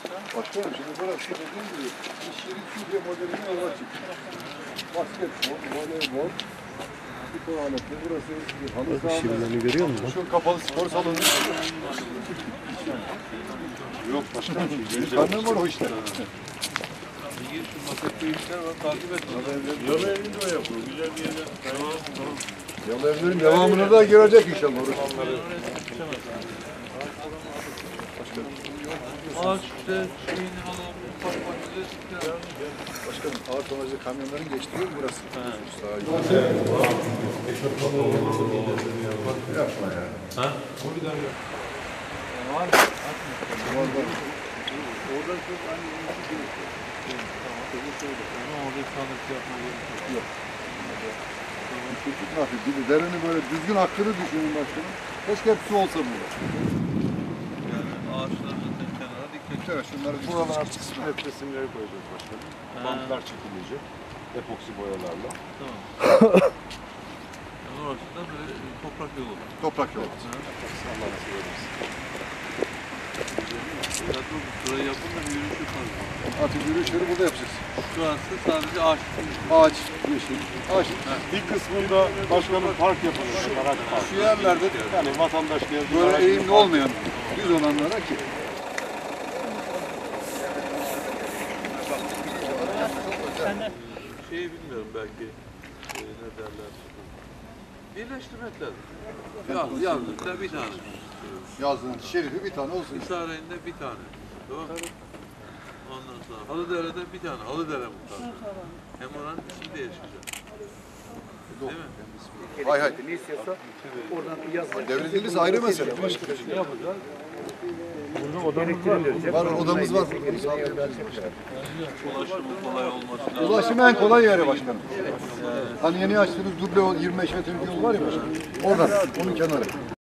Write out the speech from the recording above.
Başkanım şimdi burası dediğim gibi iş yeri Türkiye modeline yola çıktı. Basketbol, voleybol, spor aletleri burası halı saha. Şirinlerini görüyor musun? Şu kapalı spor salonu. Yok başkanım. Karnım var o işte. İlginç şu masakta işler var, takip et. Yalı evinde o yapıyor. Güzel bir yere. Tamam. Yalı evlerin devamına da girecek inşallah. Ağaç işte şeyin halam, ufak bahçede. Başkanım ağır tonajlı kamyonların geçtiği yer burası. Yapma ya. Ha? Var mı? Orada çok hani ama orada sandık yapma gerek yok. Çocuk hafif gibi derenin böyle düzgün hakkını düşünün başkanım. Keşke hep su olsa burada. Yani ağaçların kenara dikkat. Evet şunları bir Buralar artık hep resimleri koyacağız başkanım. Bantlar çekilecek. Epoksi boyalarla. Tamam. Yani orası da böyle toprak yolu. toprak yolu. Allah nasip edersin. Zaten burayı yapın da bir yürüyüş yaparız. Artık yürüyüşleri burada yapacağız. Şurası sadece ağaç. Ağaç, yeşil, ağaç. Bir kısmında başkanım park yapılır. Araç park. Şu yerlerde Yani vatandaş geldiği böyle aracını eğimli park- olmayan düz olanlara ki. Şeyi bilmiyorum belki ne derler. Birleştirmek lazım. Yazlıkta bir tane. Yazlığın şerifi bir tane olsun. İsrail'de bir tane. Tamam mı? Ondan sonra Halıdere'de bir tane. Halıdere mutlaka. Hem oranın içinde yaşayacak. Değil mi? Hay hay. Ne istiyorsa oradan yazmak. Devredilirse ayrı mesele. Başka bir şey. Burada odamız var. Var odamız var. Ulaşımın kolay olması lazım. Ulaşım en kolay yeri başkanım. Hani yeni açtığınız duble 25 metrelik yol var ya başkanım. Oradan, onun kenarı.